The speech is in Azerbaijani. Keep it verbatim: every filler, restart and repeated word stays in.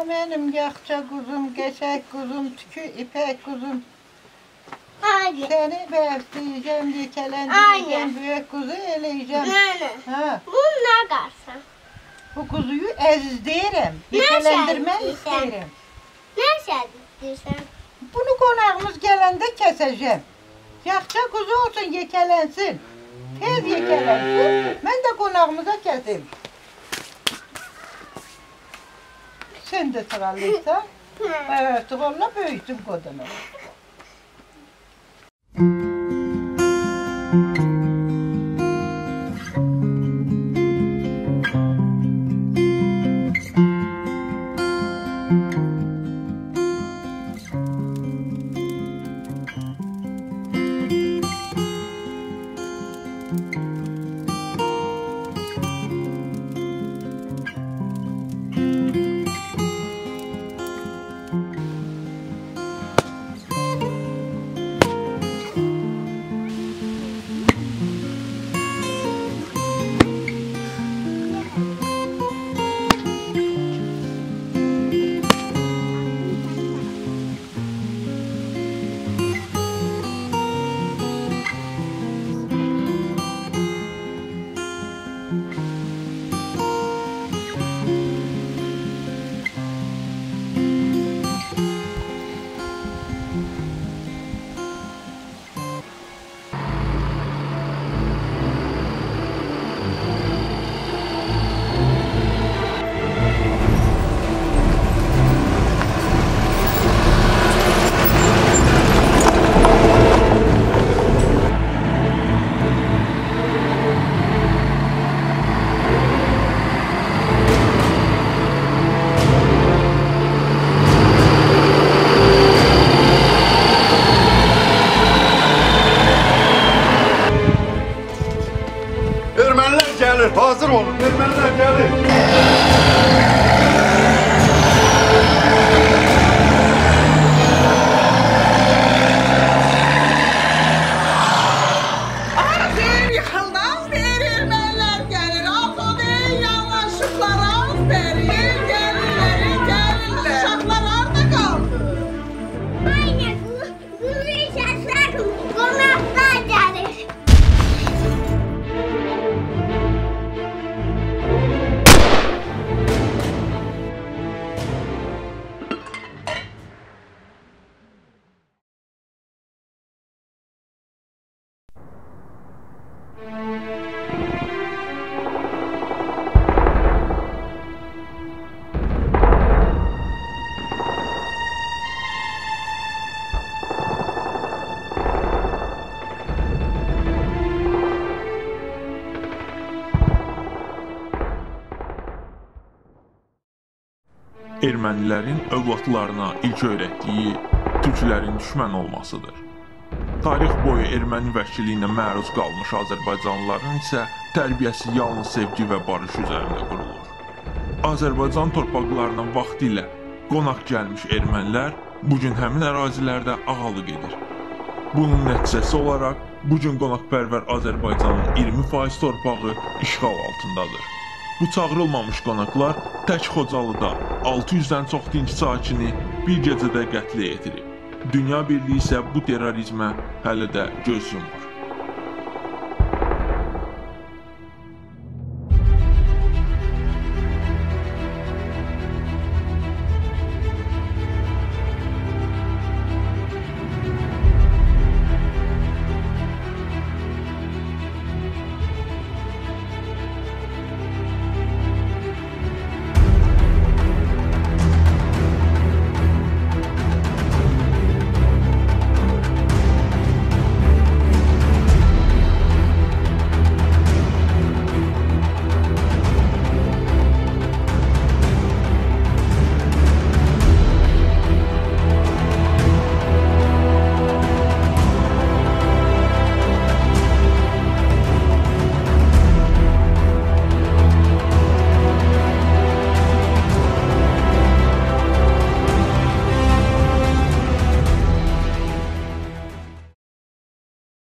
Benim yakça kuzum, geçek kuzum, tükü ipek kuzum. Aynen. Seni besleyeceğim, dikelendireceğim, büyük kuzu eleyeceğim. Nene. Ha. Bu ne karsan? Bu kuzuyu ezdirim, Ne dikelendirmek şey isterim. Ne şey diyorsun? Bunu konağımız gelende keseceğim. Yakça kuzu olsun, yekelensin. Tez yekelensin, ben de konağımıza keseyim. Sen de sıralıysan, evet, valla büyüsün kodunu. Hazır olun, Ermeniler gelir. Aferin yıkıldı, aferin Ermeniler gelir. Altı değil yanlışlıklar, aferin. Gelirler, gelirler. Uşaklar orada kaldı. Aynen. Bunu yaşasın. Konaklar gelir. Ermənilərin övladlarına ilk öyrətdiyi türklərin düşmən olmasıdır. Tarix boyu erməni vəhşiliyinə məruz qalmış Azərbaycanlıların isə tərbiyəsi yalnız sevgi və barış üzərində qurulur. Azərbaycan torpaqlarına vaxtilə qonaq gəlmiş ermənilər bugün həmin ərazilərdə ağalıq edir. Bunun nəticəsi olaraq bugün qonaqpərvər Azərbaycanın iyirmi faiz torpağı işğal altındadır. Bu çağırılmamış qonaqlar tək Xocalıda altı yüzdən çox dinc sakini bir gecədə qətlə yetirib. Dünya birliyi isə bu terrorizmə hələ də göz yumur.